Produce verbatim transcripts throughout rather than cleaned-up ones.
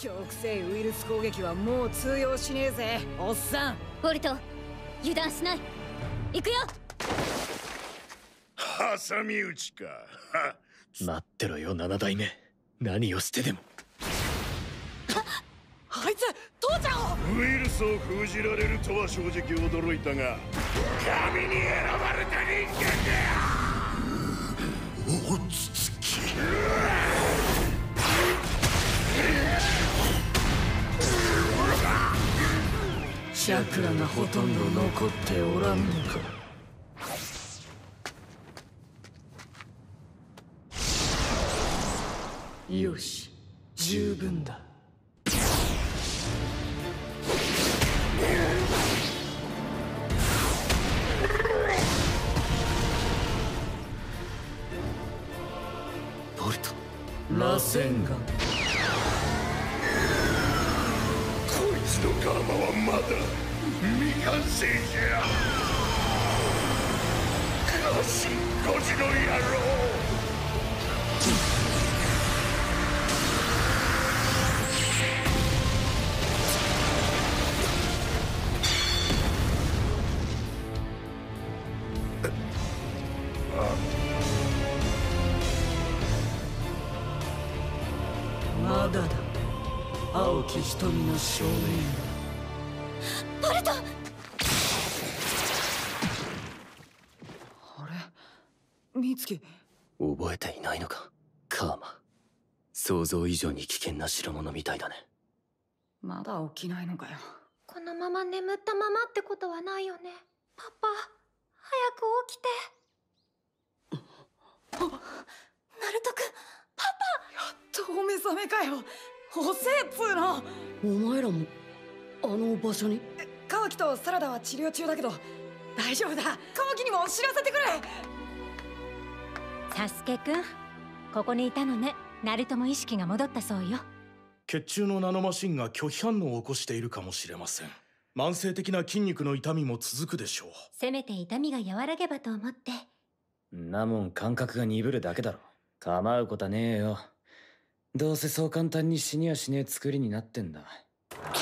極性ウイルス攻撃はもう通用しねえぜ、おっさん。 ボルト、油断しない。行くよ。 挟み撃ちか。 待ってろよ、七代目。何をしてでも。 あいつ父ちゃんを。 ウイルスを封じられるとは正直驚いたが、神に選ばれた人間だ。落ち着き。 チャクラがほとんど残っておらんのか。よし、十分だ。 ボルト、 螺旋岩。 こいつのガーマはまだ未完成じゃ。ガシンゴジの野郎。 まだだ、青き瞳の少年。 ボルト。あれ、美月。 覚えていないのか、カーマ。想像以上に危険な代物みたいだね。 まだ起きないのかよ。 このまま眠ったままってことはないよね。パパ、早く起きて。ナルト君、パやっとお目覚めかよ。遅えっつーの。 お前らもあの場所に。 カワキとサラダは治療中だけど大丈夫だ。カワキにも知らせてくれ。 サスケくん、ここにいたのね。ナルトも意識が戻ったそうよ。 血中のナノマシンが拒否反応を起こしているかもしれません。慢性的な筋肉の痛みも続くでしょう。 せめて痛みが和らげばと思って。 んなもん感覚が鈍るだけだろ。構うことはねえよ。どうせそう簡単に死にやしねえ作りになってんだ。 カワキ、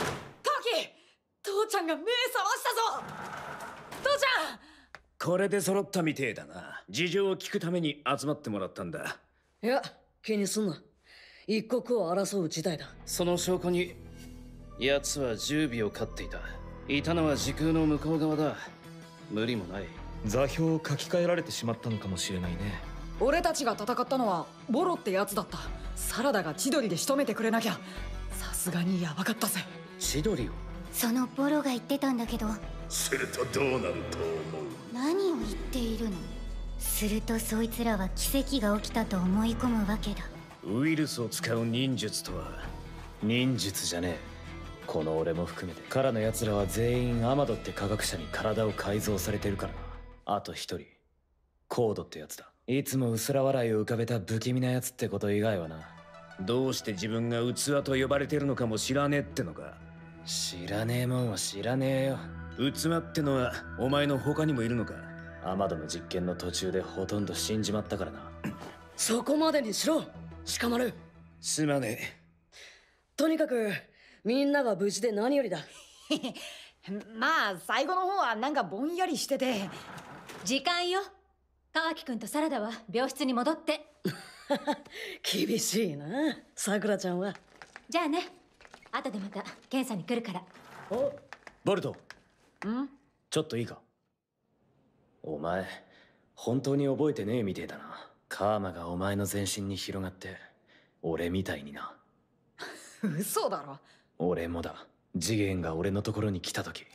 父ちゃんが目覚ましたぞ。父ちゃん。 これで揃ったみてえだな。事情を聞くために集まってもらったんだ。 いや、気にすんな。一刻を争う事態だ。 その証拠に奴は十尾を飼っていた。いたのは時空の向こう側だ。無理もない。 座標を書き換えられてしまったのかもしれないね。 俺たちが戦ったのはボロってやつだった。サラダが千鳥で仕留めてくれなきゃ。さすがにヤバかったぜ。 千鳥を。 そのボロが言ってたんだけど。 するとどうなると思う？ 何を言っているの？するとそいつらは奇跡が起きたと思い込むわけだ。 ウイルスを使う忍術とは。 忍術じゃねえ。この俺も含めてカラの奴らは全員アマドって科学者に体を改造されてるからな。あと一人コードってやつだ。いつも薄ら笑いを浮かべた不気味なやつってこと以外はな。 どうして自分が器と呼ばれてるのかも知らねえってのか。 知らねえもんは知らねえよ。 器ってのはお前の他にもいるのか？ アマドの実験の途中でほとんど死んじまったからな。 そこまでにしろ、鹿丸。 すまねえ。 とにかくみんなが無事で何よりだ。 まあ最後の方はなんかぼんやりしてて。 時間よ。カワキくんとサラダは病室に戻って。 厳しいな、さくらちゃんは。 じゃあね、後でまた検査に来るから。 お、 ボルト。 ん？ ちょっといいか？お前本当に覚えてねえみてえだな。カーマがお前の全身に広がって俺みたいにな。 嘘だろ。 俺もだ。次元が俺のところに来た時、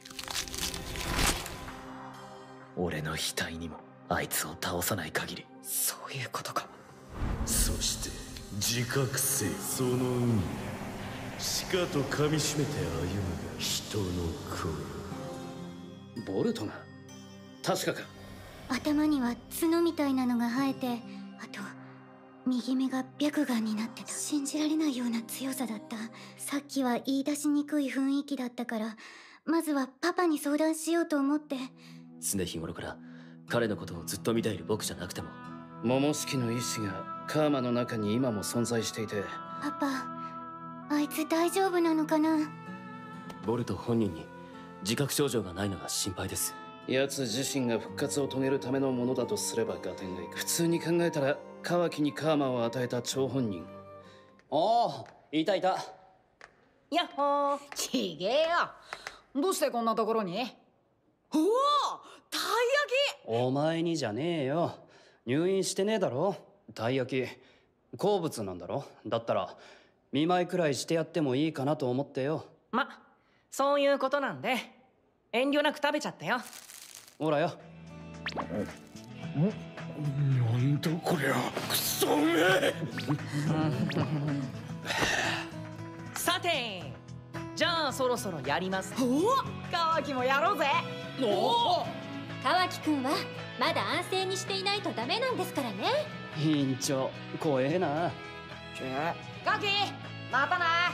俺の額にもあいつを倒さない限り。 そういうことか。 そして自覚せい。その運しかと噛みしめて歩むが人の声。 ボルトが確かか？ 頭には角みたいなのが生えて、あと右目が白眼になってた。信じられないような強さだった。さっきは言い出しにくい雰囲気だったから、まずはパパに相談しようと思って。 常日頃から彼のことをずっと見ている僕じゃなくても、 モモシキの意志がカーマの中に今も存在していて。 パパ、あいつ大丈夫なのかな。 ボルト本人に自覚症状がないのが心配です。 奴自身が復活を遂げるためのものだとすれば合点がいく。普通に考えたらカワキにカーマを与えた張本人。 おお、いたいた。 やっほー。ちげえよ。どうしてこんなところに？おお、たい焼き。 お前にじゃねえよ。入院してねえだろ。たい焼き好物なんだろ。だったら見舞いくらいしてやってもいいかなと思ってよ。 ま、そういうことなんで遠慮なく食べちゃったよ。 ほらよ。 なんだこりゃ、くそうめえ。 さて、じゃあそろそろやります。 おお、カワキもやろうぜ。おお、 カワキくんはまだ安静にしていないとダメなんですからね。 院長怖えな。 カワキ、またな。